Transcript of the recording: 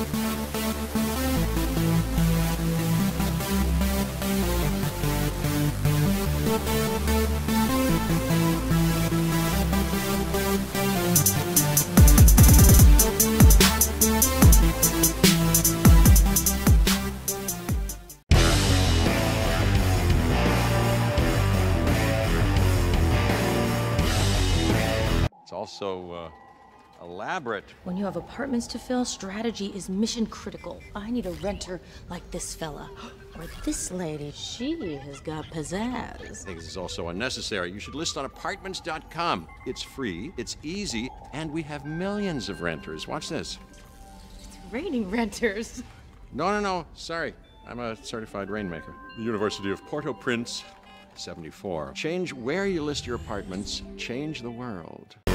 It's also elaborate. When you have apartments to fill, strategy is mission critical. I need a renter like this fella. Or this lady. She has got pizzazz. I think this is also unnecessary. You should list on apartments.com. It's free, it's easy, and we have millions of renters. Watch this. It's raining renters. No. Sorry. I'm a certified rainmaker. The University of Port-au-Prince, 74. Change where you list your apartments. Change the world.